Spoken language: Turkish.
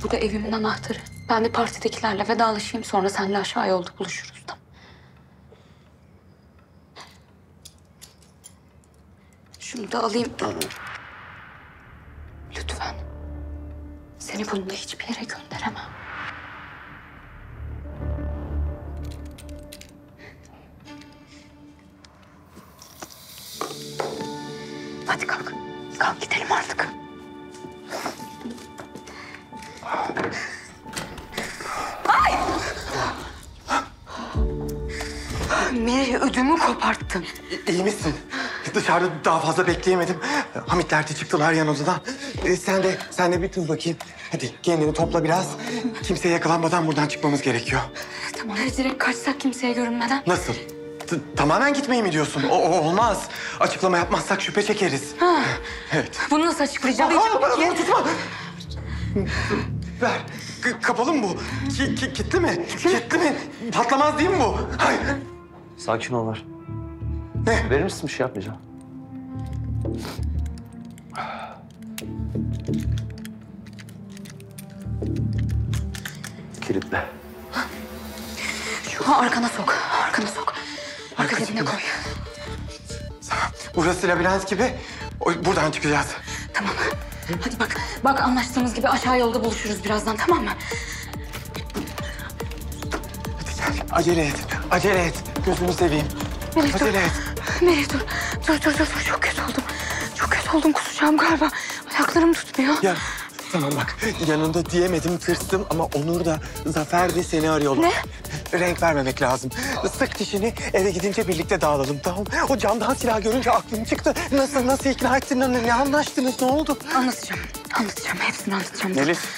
Bu da evimin anahtarı. Ben de partidekilerle vedalaşayım, sonra seninle aşağı yolda buluşuruz. Tamam. Şunu da alayım. Lütfen. Seni bununla hiçbir yere gönderemem. Hadi kalk. Kalk gidelim artık. Ay! Merih, ödümü koparttın. İyi misin? Dışarıda daha fazla bekleyemedim. Hamitler de çıktılar yan odadan. Sen de bir dur bakayım. Hadi kendini topla biraz. Kimseye yakalanmadan buradan çıkmamız gerekiyor. Tamam, direkt kaçsak kimseye görünmeden. Nasıl? Tamamen gitmeyi mi diyorsun? O olmaz. Açıklama yapmazsak şüphe çekeriz. Ha. Evet. Bunu nasıl açıklayacağım? Bana tutma. Ver. Kapalı mı bu? Kilitli mi? Kilitli mi? Patlamaz değil mi bu? Hayır. Sakin ol var. Ne? Verir misin, bir şey yapmayacağım. Kilitle. Şu arkana sok. Arkana sok. Arka cebine koy. Burası labirent gibi. Buradan çıkacağız. Tamam. Hadi bak. Bak, anlaştığımız gibi aşağı yolda buluşuruz birazdan, tamam mı? Hadi gel. Acele et. Acele et. Gözünü seveyim. Melih, dur. Acele et. Melih, dur. Dur. Çok kötü oldum. Çok kötü oldum. Kusacağım galiba. Ayaklarım tutmuyor. Ya tamam bak, yanında diyemedim, tırstım ama Onur da Zafer de seni arıyorlar. Ne? Renk vermemek lazım. Sık dişini, eve gidince birlikte dağılalım, tamam? O camdan silah görünce aklım çıktı. Nasıl ikna ettin, ne anlaştınız, ne oldu? Anlatacağım. Hepsini anlatacağım. Melis,